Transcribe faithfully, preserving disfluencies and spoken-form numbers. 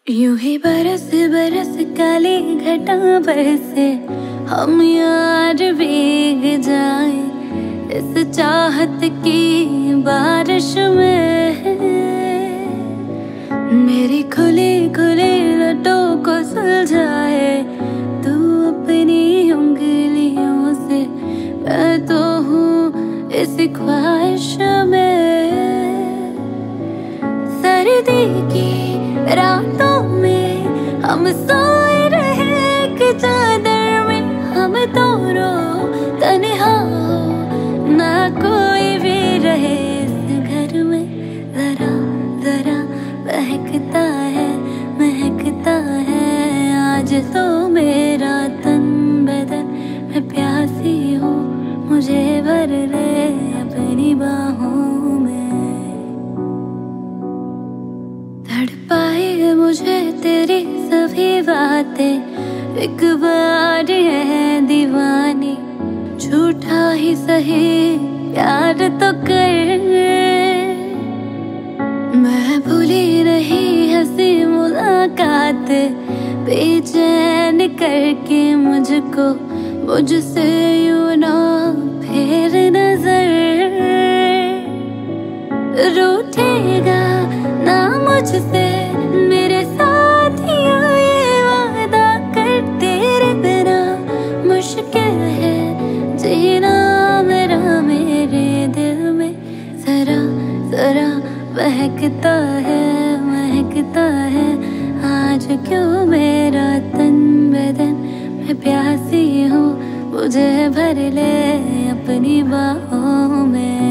यूं ही बरस बरस काली घटा बरसे हम यार भीग जाए इस चाहत की बारिश में। मेरी खुली खुली लटों को सुलझाए तू अपनी उंगलियों से, मैं तो हूँ इस ख्वाहिश में। सर्दी की रातों में हम सोए रहे एक चादर में, हम दोनों तन्हा हो ना कोई भी रहे इस घर में। जरा जरा महकता है महकता है आज तो मेरा तन बदन। मैं प्यासी हूँ मुझे भर ले अपनी बाहों में। तड़पाए मुझे तेरी सभी बातें, एक बार है दीवानी। झूठा ही सही प्यार तो कर, मैं भूली नहीं हंसी मुलाकात। बेचैन करके मुझको मुझसे यूं ना फेर नजर। रूठेगा ना मुझसे मेरे साथियों ये वादा कर, तेरे बिना मुश्किल है जीना मेरा मेरे दिल में। जरा जरा महकता है महकता है आज क्यों मेरा तन बदन। मैं प्यासी हूँ मुझे भर ले अपनी बाहों में।